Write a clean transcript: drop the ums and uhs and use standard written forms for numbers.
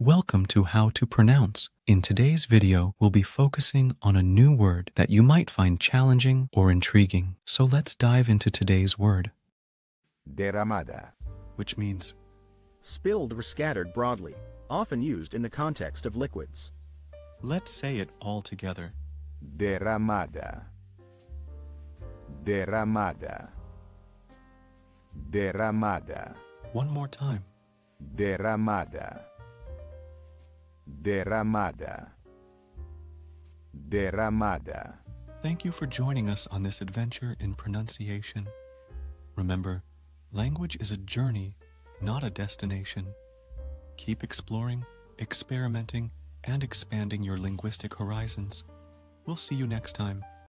Welcome to How to Pronounce. In today's video, we'll be focusing on a new word that you might find challenging or intriguing. So let's dive into today's word. Derramada. Which means spilled or scattered broadly, often used in the context of liquids. let's say it all together. Derramada. Derramada. Derramada. One more time. Derramada. Derramada. Derramada. Thank you for joining us on this adventure in pronunciation. Remember, language is a journey, not a destination. Keep exploring, experimenting, and expanding your linguistic horizons. We'll see you next time.